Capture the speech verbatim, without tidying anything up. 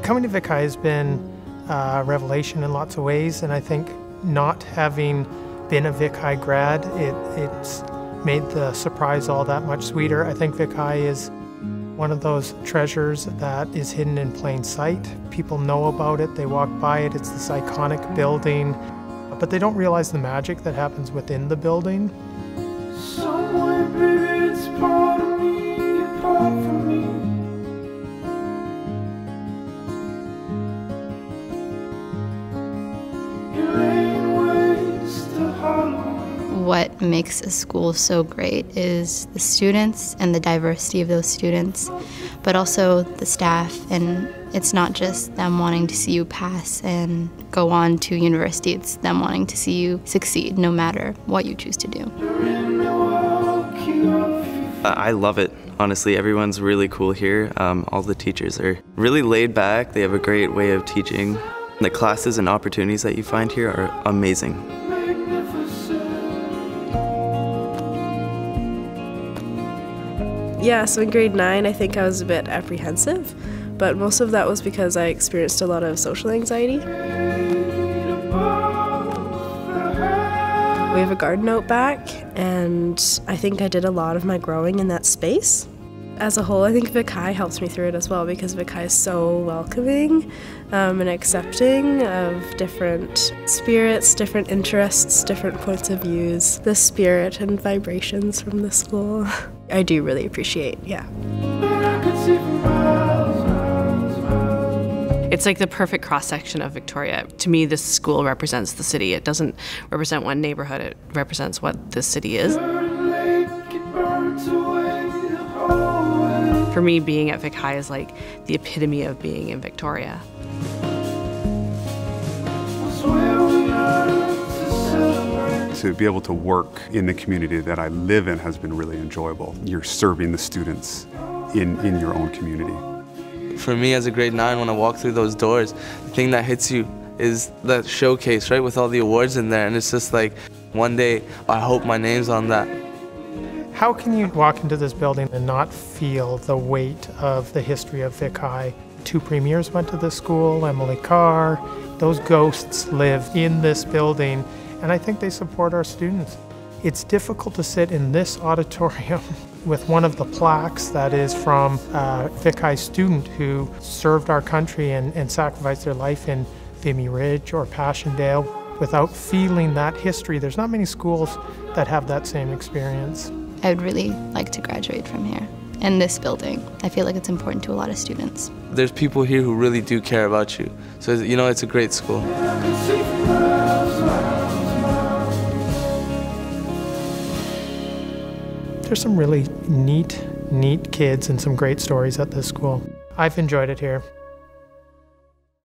Coming to Vic High has been a revelation in lots of ways, and I think not having been a Vic High grad, it, it's made the surprise all that much sweeter. I think Vic High is one of those treasures that is hidden in plain sight. People know about it, they walk by it, it's this iconic building, but they don't realize the magic that happens within the building. Somewhere, baby, it's part of me, apart from me. What makes a school so great is the students and the diversity of those students, but also the staff. And it's not just them wanting to see you pass and go on to university, it's them wanting to see you succeed no matter what you choose to do. I love it. Honestly, everyone's really cool here. Um, all the teachers are really laid back. They have a great way of teaching. The classes and opportunities that you find here are amazing. Yeah, so in grade nine, I think I was a bit apprehensive, but most of that was because I experienced a lot of social anxiety. We have a garden out back, and I think I did a lot of my growing in that space. As a whole, I think Vic High helps me through it as well, because Vic High is so welcoming um, and accepting of different spirits, different interests, different points of views, the spirit and vibrations from the school. I do really appreciate, yeah. It's like the perfect cross-section of Victoria. To me, this school represents the city. It doesn't represent one neighborhood, it represents what this city is. For me, being at Vic High is like the epitome of being in Victoria. To be able to work in the community that I live in has been really enjoyable. You're serving the students in, in your own community. For me as a grade nine, when I walk through those doors, the thing that hits you is that showcase, right, with all the awards in there, and it's just like, one day, I hope my name's on that. How can you walk into this building and not feel the weight of the history of Vic High? Two premiers went to this school, Emily Carr. Those ghosts live in this building, and I think they support our students. It's difficult to sit in this auditorium with one of the plaques that is from a Vic High student who served our country and, and sacrificed their life in Vimy Ridge or Passchendaele without feeling that history. There's not many schools that have that same experience. I would really like to graduate from here. In this building, I feel like it's important to a lot of students. There's people here who really do care about you. So, you know, it's a great school. There's some really neat, neat kids and some great stories at this school. I've enjoyed it here.